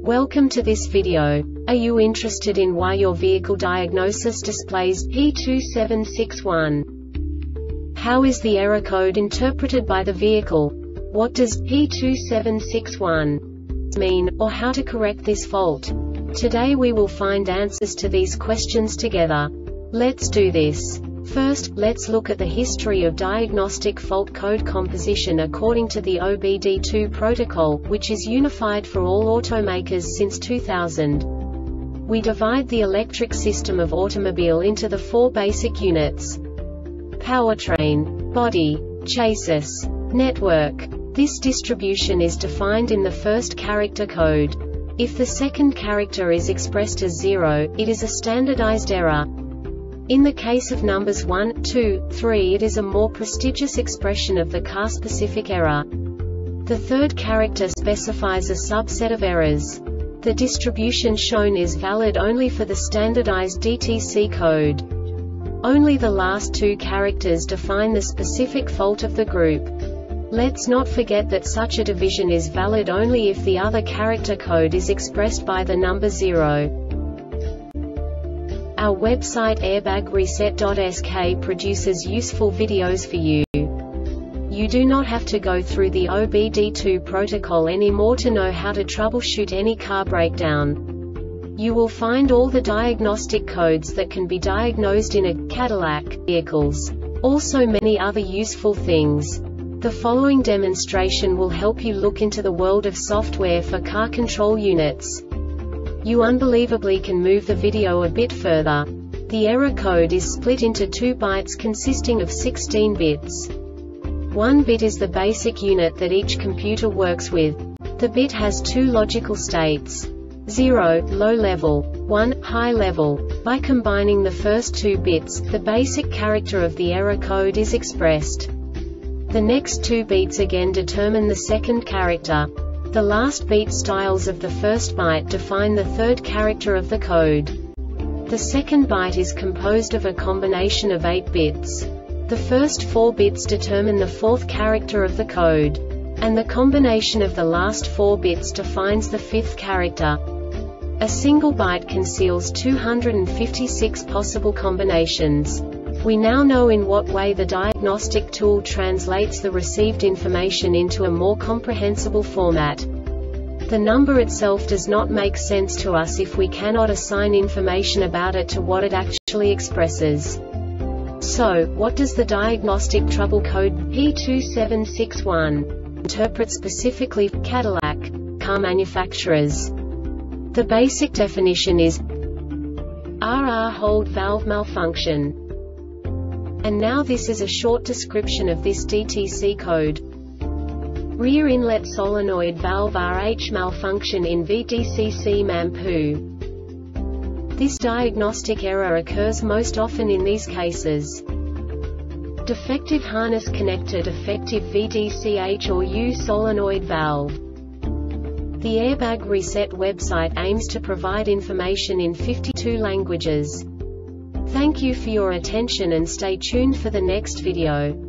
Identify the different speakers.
Speaker 1: Welcome to this video. Are you interested in why your vehicle diagnosis displays P2761? How is the error code interpreted by the vehicle? What does P2761 mean, or how to correct this fault? Today we will find answers to these questions together. Let's do this. First, let's look at the history of diagnostic fault code composition according to the OBD2 protocol, which is unified for all automakers since 2000. We divide the electric system of automobile into the four basic units: powertrain, body, chassis, network. This distribution is defined in the first character code. If the second character is expressed as 0, it is a standardized error. In the case of numbers 1, 2, 3, it is a more prestigious expression of the car-specific error. The third character specifies a subset of errors. The distribution shown is valid only for the standardized DTC code. Only the last two characters define the specific fault of the group. Let's not forget that such a division is valid only if the other character code is expressed by the number 0. Our website airbagreset.sk produces useful videos for you. You do not have to go through the OBD2 protocol anymore to know how to troubleshoot any car breakdown. You will find all the diagnostic codes that can be diagnosed in a Cadillac vehicles. Also many other useful things. The following demonstration will help you look into the world of software for car control units. You unbelievably can move the video a bit further. The error code is split into 2 bytes consisting of 16 bits. 1 bit is the basic unit that each computer works with. The bit has 2 logical states: 0, low level, 1, high level. By combining the first 2 bits, the basic character of the error code is expressed. The next 2 beats again determine the second character. The last beat styles of the first byte define the third character of the code. The second byte is composed of a combination of 8 bits. The first 4 bits determine the fourth character of the code. And the combination of the last 4 bits defines the fifth character. A single byte conceals 256 possible combinations. We now know in what way the diagnostic tool translates the received information into a more comprehensible format. The number itself does not make sense to us if we cannot assign information about it to what it actually expresses. So, what does the diagnostic trouble code P2761 interpret specifically for Cadillac car manufacturers? The basic definition is RR hold valve malfunction. And now this is a short description of this DTC code. Rear inlet solenoid valve RH malfunction in VDCC MAMPU. This diagnostic error occurs most often in these cases: defective harness connector, defective VDCH or U solenoid valve. The Airbag Reset website aims to provide information in 52 languages. Thank you for your attention and stay tuned for the next video.